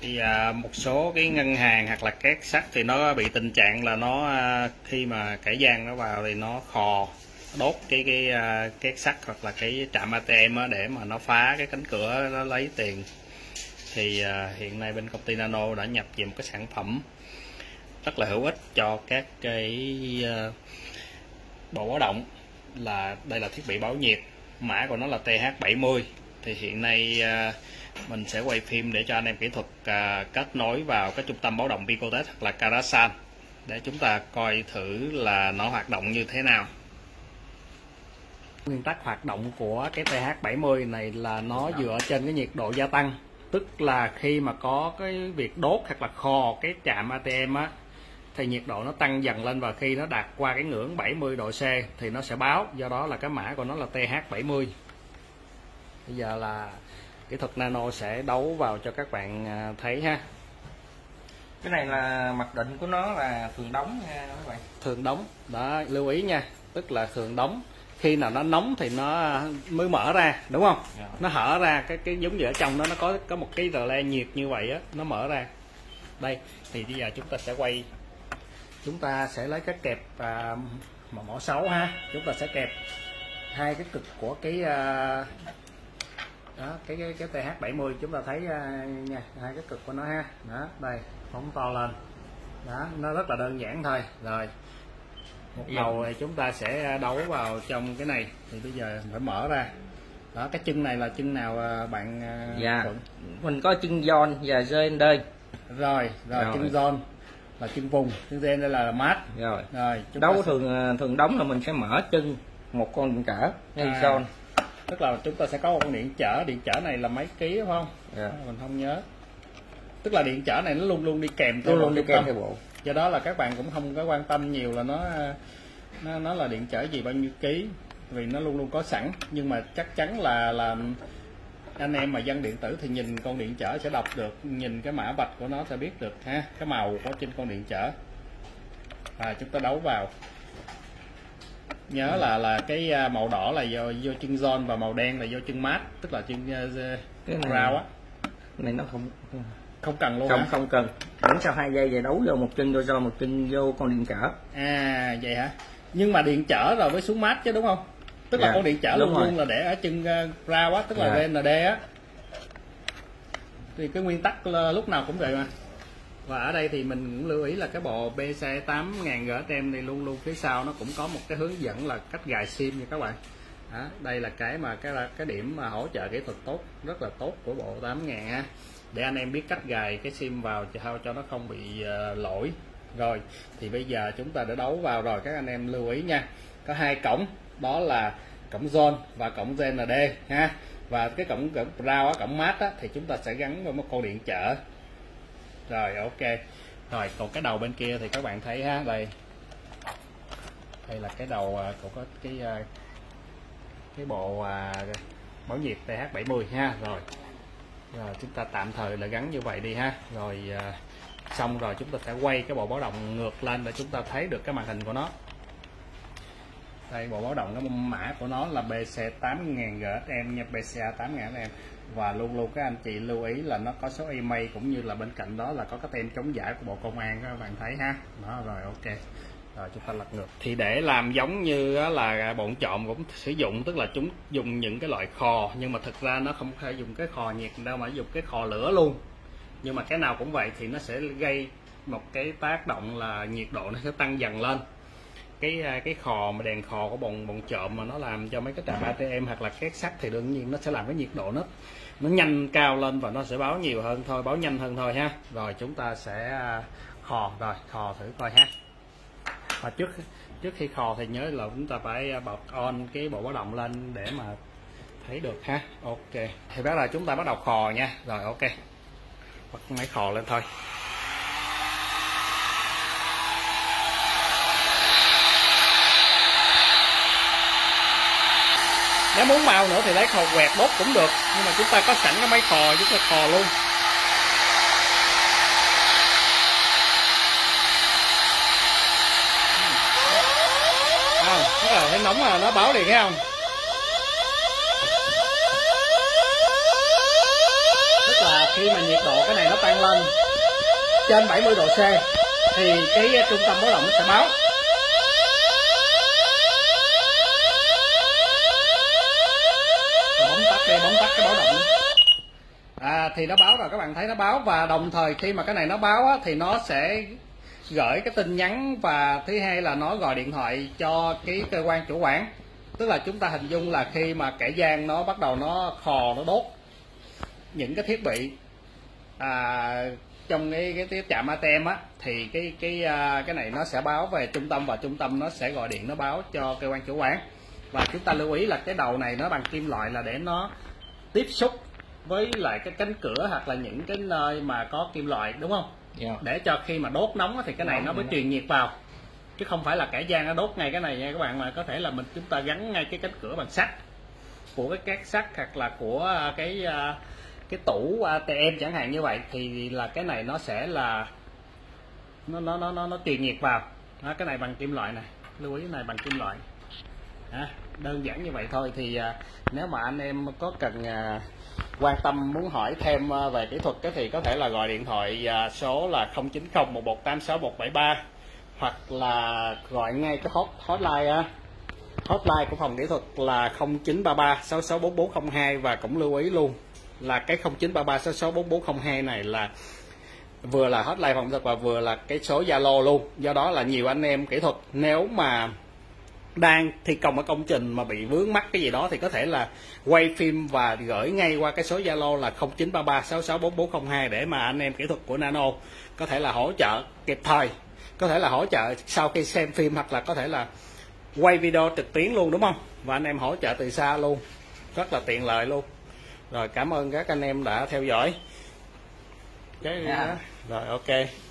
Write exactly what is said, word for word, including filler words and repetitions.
thì à, một số cái ngân hàng hoặc là két sắt thì nó bị tình trạng là nó à, khi mà kẻ gian nó vào thì nó khò đốt cái cái à, két sắt hoặc là cái trạm a tê em á, để mà nó phá cái cánh cửa nó lấy tiền. Thì à, hiện nay bên công ty Nano đã nhập về một cái sản phẩm rất là hữu ích cho các cái uh, bộ báo động, là đây là thiết bị báo nhiệt, mã của nó là T H bảy mươi. Thì hiện nay uh, mình sẽ quay phim để cho anh em kỹ thuật uh, kết nối vào cái trung tâm báo động Picotech hoặc là Karasan để chúng ta coi thử là nó hoạt động như thế nào. Nguyên tắc hoạt động của cái T H bảy mươi này là nó dựa trên cái nhiệt độ gia tăng, tức là khi mà có cái việc đốt hoặc là khò cái trạm a tê em á, thì nhiệt độ nó tăng dần lên, và khi nó đạt qua cái ngưỡng bảy mươi độ C thì nó sẽ báo, do đó là cái mã của nó là T H bảy mươi. Bây giờ là kỹ thuật Nano sẽ đấu vào cho các bạn thấy ha. Cái này là mặc định của nó là thường đóng nha các bạn. Thường đóng, đó lưu ý nha, tức là thường đóng. Khi nào nó nóng thì nó mới mở ra, đúng không? Yeah. Nó hở ra cái cái giống như ở trong đó nó có có một cái rờ le nhiệt như vậy á, nó mở ra. Đây thì bây giờ chúng ta sẽ quay, chúng ta sẽ lấy cái kẹp à, mà mỏ sáu ha, chúng ta sẽ kẹp hai cái cực của cái à, đó, cái cái cái T H bảy mươi, chúng ta thấy à, nha, hai cái cực của nó ha. Đó, đây phóng to lên. Đó, nó rất là đơn giản thôi. Rồi một đầu thì chúng ta sẽ đấu vào trong cái này, thì bây giờ phải mở ra. Đó, cái chân này là chân nào bạn? Dạ, mình có chân giòn và gen đây. Rồi, rồi, rồi. Chân giòn là chân vùng, chân gen đây là mát. Rồi, rồi đấu sẽ... thường thường đóng là mình sẽ mở chân một con điện trở ngay à, giòn. Tức là chúng ta sẽ có một con điện trở, điện trở này là mấy ký đúng không? Dạ. Mình không nhớ. Tức là điện trở này nó luôn luôn đi kèm luôn luôn đi kèm theo bộ. Do đó là các bạn cũng không có quan tâm nhiều là nó nó nó là điện trở gì bao nhiêu ký, vì nó luôn luôn có sẵn. Nhưng mà chắc chắn là là anh em mà dân điện tử thì nhìn con điện trở sẽ đọc được, nhìn cái mã vạch của nó sẽ biết được ha, cái màu của trên con điện trở. Và chúng ta đấu vào, nhớ là là cái màu đỏ là do vô chân giòn và màu đen là vô chân mát, tức là chân cái này, rau á. Này nó không không cần luôn không hả? Không cần, vẫn sau hai giây về đấu vô một chân vô do một chân vô con điện trở. À vậy hả? Nhưng mà điện trở rồi mới xuống mát chứ đúng không? Tức là yeah, con điện trở luôn rồi. Luôn là để ở chân uh, rau á, tức là yeah, rờ en đê á. Thì cái nguyên tắc là lúc nào cũng vậy mà. Và ở đây thì mình cũng lưu ý là cái bộ B C tám nghìn G T M này luôn luôn phía sau nó cũng có một cái hướng dẫn là cách gài sim nha các bạn. Đó, đây là cái mà cái cái điểm mà hỗ trợ kỹ thuật tốt, rất là tốt của bộ tám nghìn ha, để anh em biết cách gài cái sim vào cho cho nó không bị uh, lỗi. Rồi thì bây giờ chúng ta đã đấu vào rồi, các anh em lưu ý nha, có hai cổng, đó là cổng zone và cổng rờ en đê ha. Và cái cổng cổng rau á, cổng mát á, thì chúng ta sẽ gắn vào một con điện trở. Rồi ok. Rồi còn cái đầu bên kia thì các bạn thấy ha, đây đây là cái đầu của có cái cái bộ báo nhiệt T H bảy mươi ha. Rồi rồi chúng ta tạm thời là gắn như vậy đi ha. Rồi à, xong rồi chúng ta sẽ quay cái bộ báo động ngược lên để chúng ta thấy được cái màn hình của nó. Đây bộ báo động, cái mã của nó là B C tám nghìn G S M nha, B C A tám nghìn G S M. Và luôn luôn các anh chị lưu ý là nó có số email, cũng như là bên cạnh đó là có cái tem chống giả của Bộ Công an, các bạn thấy ha. Đó rồi ok. Rồi chúng ta lật ngược. Thì để làm giống như là bọn trộm cũng sử dụng, tức là chúng dùng những cái loại khò, nhưng mà thực ra nó không phải dùng cái khò nhiệt đâu mà dùng cái khò lửa luôn. Nhưng mà cái nào cũng vậy thì nó sẽ gây một cái tác động là nhiệt độ nó sẽ tăng dần lên. Cái cái khò mà đèn khò của bọn bọn trộm mà nó làm cho mấy cái trạm a tê em hoặc là két sắt thì đương nhiên nó sẽ làm cái nhiệt độ nó nó nhanh cao lên và nó sẽ báo nhiều hơn thôi, báo nhanh hơn thôi ha. Rồi chúng ta sẽ khò, rồi khò thử coi ha. Và trước trước khi khò thì nhớ là chúng ta phải bật on cái bộ báo động lên để mà thấy được ha. Ok, thì bắt đầu chúng ta bắt đầu khò nha. Rồi ok, bật máy khò lên thôi. Nếu muốn mau nữa thì lấy khò quẹt đốt cũng được, nhưng mà chúng ta có sẵn cái máy khò, chúng ta khò luôn. À, tức là thấy nóng là nó báo liền thấy không? Tức là và khi mà nhiệt độ cái này nó tăng lên trên bảy mươi độ C thì cái trung tâm báo động nó sẽ báo. Bấm tắt đi, bấm tắt cái báo động. À, thì nó báo rồi, các bạn thấy nó báo, và đồng thời khi mà cái này nó báo á, thì nó sẽ gửi cái tin nhắn, và thứ hai là nó gọi điện thoại cho cái cơ quan chủ quản. Tức là chúng ta hình dung là khi mà kẻ gian nó bắt đầu nó khò, nó đốt những cái thiết bị à, trong cái cái, cái trạm a tê em á, thì cái cái cái này nó sẽ báo về trung tâm, và trung tâm nó sẽ gọi điện nó báo cho cơ quan chủ quản. Và chúng ta lưu ý là cái đầu này nó bằng kim loại là để nó tiếp xúc với lại cái cánh cửa hoặc là những cái nơi mà có kim loại, đúng không? Yeah. Để cho khi mà đốt nóng thì cái này Nóng nó mới nữa. truyền nhiệt vào, chứ không phải là kẻ gian nó đốt ngay cái này nha các bạn, mà có thể là mình chúng ta gắn ngay cái cánh cửa bằng sắt, của cái két sắt hoặc là của cái cái tủ a tê em chẳng hạn như vậy, thì là cái này nó sẽ là nó nó nó nó, nó truyền nhiệt vào. Đó, cái này bằng kim loại này, lưu ý này bằng kim loại. À, đơn giản như vậy thôi. Thì à, nếu mà anh em có cần à, quan tâm muốn hỏi thêm à, về kỹ thuật cái thì có thể là gọi điện thoại à, số là không chín không một một tám sáu một bảy ba, hoặc là gọi ngay cái hot hotline á, hotline của phòng kỹ thuật là không chín ba ba sáu sáu bốn bốn không hai. Và cũng lưu ý luôn là cái không chín ba ba sáu sáu bốn bốn không hai này là vừa là hotline phòng kỹ thuật và vừa là cái số Zalo luôn. Do đó là nhiều anh em kỹ thuật nếu mà đang thi công ở công trình mà bị vướng mắc cái gì đó thì có thể là quay phim và gửi ngay qua cái số Zalo là không chín ba ba sáu sáu bốn bốn không hai để mà anh em kỹ thuật của Nano có thể là hỗ trợ kịp thời, có thể là hỗ trợ sau khi xem phim, hoặc là có thể là quay video trực tuyến luôn, đúng không? Và anh em hỗ trợ từ xa luôn, rất là tiện lợi luôn. Rồi, cảm ơn các anh em đã theo dõi. Cái Yeah. Rồi, ok.